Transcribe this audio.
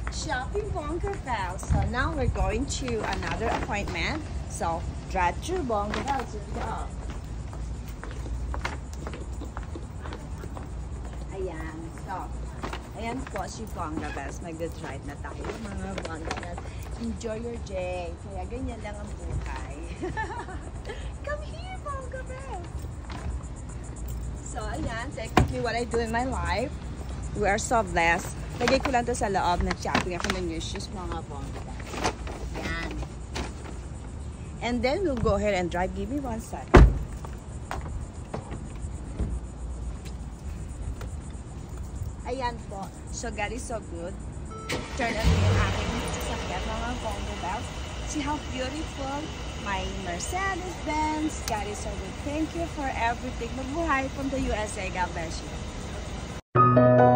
Shopping Bonga Bell. So now we're going to another appointment. So drive through Bonga Bell to go. Ayan. So, ayan po si Bonga Bells. Mag-drive na tayo mga Bonga Bells. Enjoy your day. Kaya ganyan lang ang buhay. Come here, Bonga Bells. So, ayan. Technically what I do in my life. We are so blessed. Lagay ko lang to sa loob. Nag-shopping ako ng new shoes, mga Bonga Bells. Ayan. And then we'll go ahead and drive. Give me 1 second. Ayan po. So, God is so good. Turn on yung aking sasakyan, mga Bonga Bells. See how beautiful my Mercedes-Benz. God is so good. Thank you for everything. Mabuhay from the USA. God bless you.